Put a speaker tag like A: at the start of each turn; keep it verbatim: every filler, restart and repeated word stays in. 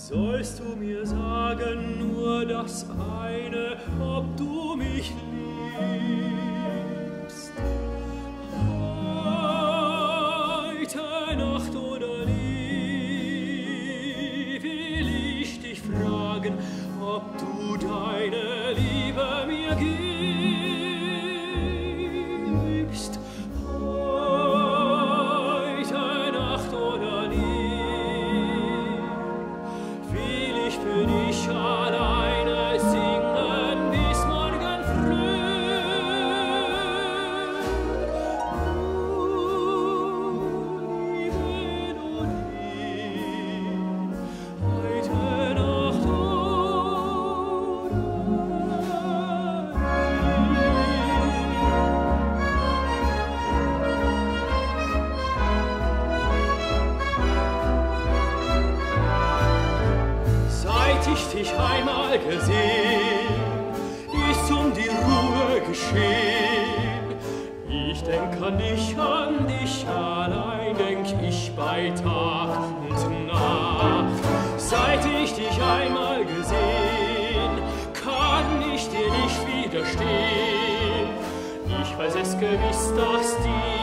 A: Sollst du mir sagen nur das eine, ob du mich liebst? Heute Nacht oder nie will ich dich fragen, ob du deine Liebe mir gibst. Heute Nacht oder nie will ich für dich alleine singen bis morgen früh. Lieben und lieb, heute Nacht oder Seit ich dich einmal gesehen, ist um die Ruhe geschehen. Ich denk an dich, an dich allein, denk ich bei Tag und Nacht. Seit ich dich einmal gesehen, kann ich dir nicht widerstehen. Ich weiß es gewiss, dass die